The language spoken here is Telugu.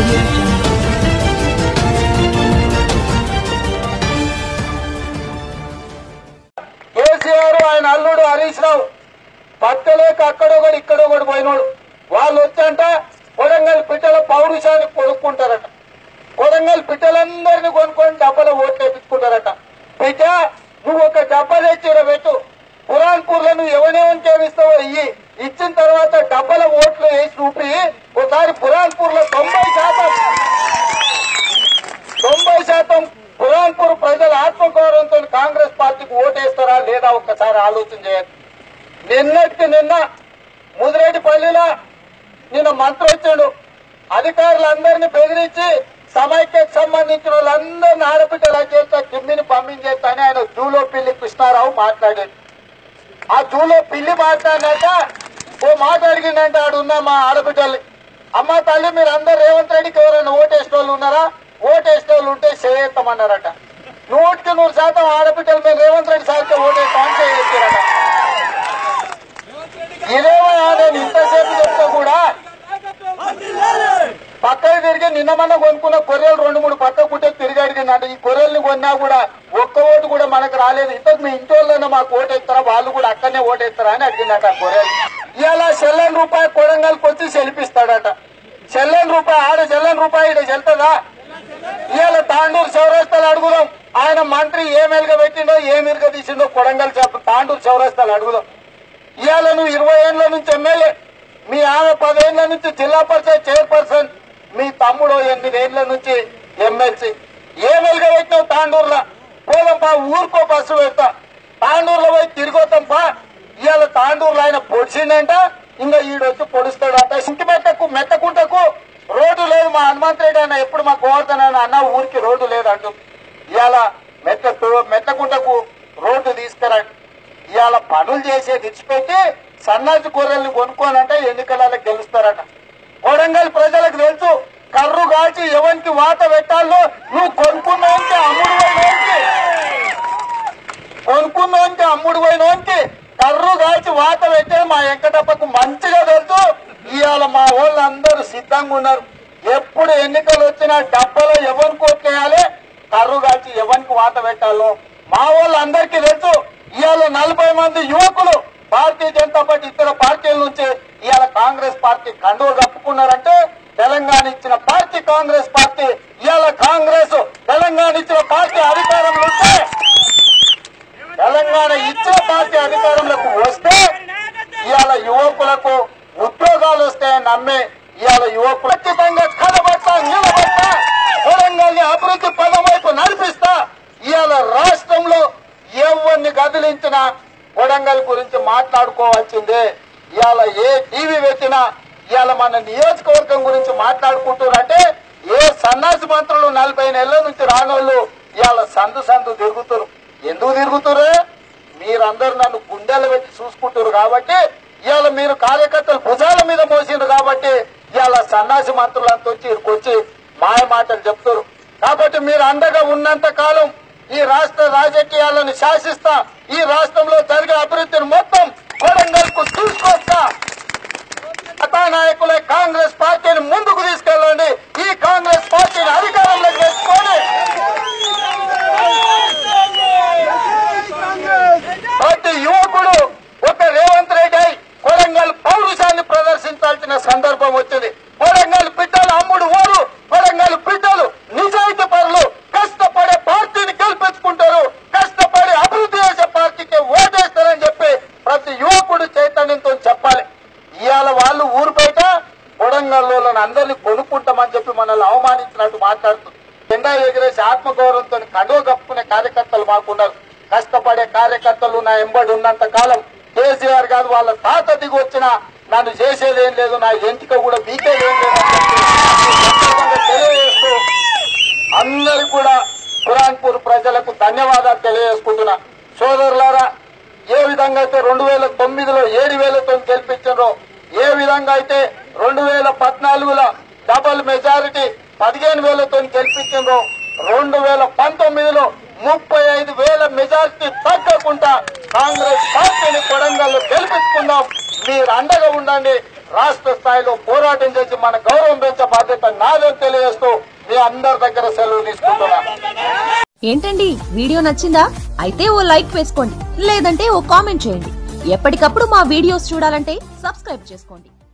కేసీఆర్ ఆయన అల్లుడు హరీష్ రావు పక్కలేక అక్కడొకడు ఇక్కడొకడు పోయినోడు. వాళ్ళు వచ్చంట కొడంగల్ పిట్టల పౌరుషాన్ని కొనుక్కుంటారట. కొడంగల్ పిట్టలందరినీ కొనుక్కొని డబ్బలో ఓట్లు వేపించుకుంటారట. పిట్ట నువ్వు ఒక డబ్బా తెచ్చిర పెట్టు, బురాన్పూర్ లో నువ్వు ఎవరెవరికి ఏమిస్తావో ఇచ్చిన తర్వాత డబ్బల ఓట్లు వేసి చూపి ఒకసారి బురాన్పూర్ లో 90% బురాన్పూర్ ప్రజల ఆత్మగౌరవంతో కాంగ్రెస్ పార్టీకి ఓటేస్తారా లేదా ఒక్కసారి ఆలోచన చేయాలి. నిన్న ముదిరెడ్డిపల్లిలో నిన్న మంత్రి వచ్చాడు. అధికారులందరినీ బెదిరించి సమైక్యకు సంబంధించిన వాళ్ళందరినీ ఆడపిట్టలా చేస్తా కిమ్మిని పంపించేస్తా అని ఆయన జూలో పిల్లి కృష్ణారావు మాట్లాడాడు. ఆ జూలో పిల్లి మాట్లాడినాక ఓ మాట అడిగిందంటే ఆడున్న మా ఆడబిడ్డల్ని, అమ్మ తల్లి మీరు అందరు రేవంత్ రెడ్డికి ఎవరైనా ఓటేసిన వాళ్ళు ఉన్నారా? ఓటేసిన వాళ్ళు ఉంటే చేస్తామన్నారట. 100% ఆడబిడ్డలు మేము రేవంత్ రెడ్డి సార్కి ఓటేస్తామని చేస్తారట. ఇదేమో నేను ఇంతసేపు చెప్తే కూడా పక్కకి తిరిగి నిన్న మొన్న కొనుక్కున్న కొర్రెలు 2-3 పక్క కుట్టే తిరిగి అడిగిందంట. ఈ కొర్రెల్ని కొన్నా కూడా ఒక్క ఓటు కూడా మనకు రాలేదు. ఇంతకు మీ ఇంటి వాళ్ళైనా మాకు ఓటేస్తారా, వాళ్ళు కూడా అక్కడనే ఓటేస్తారా అని అడిగిందట కొర్రెలు. ఇలా చెల్లని రూపాయి కొడంగల్కి వచ్చి సెలిపిస్తాడట. చెల్లని రూపాయి ఆడ చెల్లని రూపాయి ఇక్కడ చెల్తుందా? ఇవాళ తాండూరు చౌరస్తాలు అడుగుదాం. ఆయన మంత్రి ఏం ఎలుగ పెట్టిండో ఏం ఎలుగ తీసిండో కొడంగల్ తాండూరు చౌరస్తాలు అడుగుదాం. ఇవాళ నువ్వు 20 ఏళ్ల నుంచి ఎమ్మెల్యే, మీ ఆమె 10 ఏళ్ల నుంచి జిల్లా పరిషత్ చైర్పర్సన్, మీ తమ్ముడు 8 ఏళ్ల నుంచి ఎమ్మెల్సీ. ఏం ఎలుగ పెట్టినావు తాండూరులో? పోదంపా ఊరుకో బస్సు పెడతా, తాండూరులో పోయి తిరిగొద్దాంపా. ఇవాళ తాండూరులో ఆయన పొడిచిండంట, ఇంకా ఈడొచ్చి పొడుస్తాడంట. ఇంటి మెత్తకుంటకు రోడ్డు లేదు. మా హనుమంత్ రెడ్డి అన్న ఎప్పుడు మా గోవర్ధన్ అన్న ఊరికి రోడ్డు లేదంటూ ఇవాళ మెత్తకుంటకు రోడ్డు తీసుకురండి. ఇవాళ పనులు చేసేది ఇచ్చిపెట్టి సన్నాసి కూరల్ని కొనుక్కోనంటే ఎన్నికలలో గెలుస్తారట. కొడంగల్ ప్రజలకు తెలుసు, కర్రు కాల్చి ఎవరికి వాత పెట్టాలో నువ్వు కొనుక్కున్నోనికి అమ్ముడు పోయినోనికి కర్రు కాల్చి వాత పెట్టే మా వెంకటప్పకు మంచిగా తెలుసు. ఇవాళ మా వాళ్ళందరూ సిద్ధంగా ఉన్నారు. ఎప్పుడు ఎన్నికలు వచ్చినా డబ్బలో ఎవరికి ఓట్లేయాలి, కర్రు కాల్చి ఎవరికి వాత పెట్టాలో మా వాళ్ళందరికీ తెలుసు. ఇవాళ 40 మంది యువకులు భారతీయ జనతా పార్టీ ఇతర పార్టీల నుంచి ఇవాళ కాంగ్రెస్ పార్టీ కండువ కప్పుకున్నారంటే తెలంగాణ ఇచ్చిన పార్టీ కాంగ్రెస్ పార్టీ. ఇవాళ కాంగ్రెస్ తెలంగాణ ఇచ్చిన పార్టీ అధికారంలో ఉంటే, తెలంగాణ ఇచ్చిన పార్టీ అధికారంలోకి వస్తే ఇవాళ యువకులకు ఉద్యోగాలు వస్తాయని నమ్మే ఇవాళ యువకులు ఖచ్చితంగా కలబడతా నిలబడతా కొడంగల్ ని అభివృద్ధి పదం వైపు నడిపిస్తా. ఇవాళ రాష్ట్రంలో ఎవరిని కదిలించినా కొడంగల్ గురించి మాట్లాడుకోవాల్సిందే. ఇవాళ ఏ టీవీ పెట్టినా ఇవాళ మన నియోజకవర్గం గురించి మాట్లాడుకుంటున్నారంటే ఏ సన్నాసి మంత్రులు 40 నెలల నుంచి రానోళ్ళు ఇవాళ సందు తిరుగుతున్నారు. ఎందుకు తిరుగుతురు? మీరందరూ నన్ను గుండెలు పెట్టి చూసుకుంటారు కాబట్టి, ఇవాళ మీరు కార్యకర్తలు భుజాల మీద మోసిండ్రు కాబట్టి ఇవాళ సన్నాసి మంత్రులంతా వచ్చి మాయ మాటలు చెప్తారు. కాబట్టి మీరు అండగా ఉన్నంత కాలం ఈ రాష్ట్ర రాజకీయాలను శాసిస్తా, ఈ రాష్ట్రంలో జరిగే అభివృద్ధిని మొత్తం కొడంగల్ కు తీసుకొస్తా. కథానాయకులే కాంగ్రెస్ పార్టీని ముందుకు తీసుకెళ్ళండి. ఈ కాంగ్రెస్ పార్టీని అధికారంలోకి తెచ్చుకోండి. ప్రతి యువకుడు ఒక రేవంత్ రెడ్డి కొడంగల్ పౌరుషాన్ని ప్రదర్శించాల్సిన సందర్భం వచ్చింది. కొడంగల్ బిడ్డలు అమ్ముడు ఓరు, కొడంగల్ బిడ్డలు నిజాయితీ పరులు, కష్టపడే పార్టీని గెలిపించుకుంటారు, కష్టపడి అభివృద్ధి చేసే పార్టీకి ఓటేస్తారని చెప్పి ప్రతి యువకుడు చైతన్యంతో చెప్పాలి. ఇవాళ వాళ్ళు ఊరు బయట కొడంగల్లో అందరినీ కొనుక్కుంటామని చెప్పి మనల్ని అవమానించినట్టు మాట్లాడుతుంది. జెండా ఎగిరేసి ఆత్మగౌరవంతో కండువ కప్పుకునే కార్యకర్తలు మాకున్నారు. కష్టపడే కార్యకర్తలు నా ఎంబడి ఉన్నంత కాలం కేసీఆర్ కాదు వాళ్ళ తాత దిగి వచ్చినా నన్ను చేసేదేం లేదు, నా ఎంటిక కూడా బీకేదేం లేదు తెలియజేస్తూ అందరికి కూడా బురాన్పూర్ ప్రజలకు ధన్యవాదాలు తెలియజేసుకుంటున్నా. సోదరులారా, ఏ విధంగా అయితే 2009లో 7,000తో గెలిపించారో, ఏ విధంగా అయితే 2014లో డబుల్ మెజారిటీ 15,000తో గెలిపించారో, 2019లో 35,000 మెజారిటీ తగ్గకుండా కాంగ్రెస్ పార్టీని కొడంగల్లో గెలిపించుకుందాం. మీరు అండగా ఉండండి. రాష్ట్ర స్థాయిలో పోరాటం చేసి మన గౌరవం పెంచే బాధ్యత నాదని తెలియజేస్తూ మీ అందరి దగ్గర సెలవు తీసుకుంటున్నా. ఏంటండి వీడియో నచ్చిందా? అయితే ఓ లైక్ వేసుకోండి, లేదంటే ఓ కామెంట్ చేయండి. ఎప్పటికప్పుడు మా వీడియోస్ చూడాలంటే సబ్స్క్రైబ్ చేసుకోండి.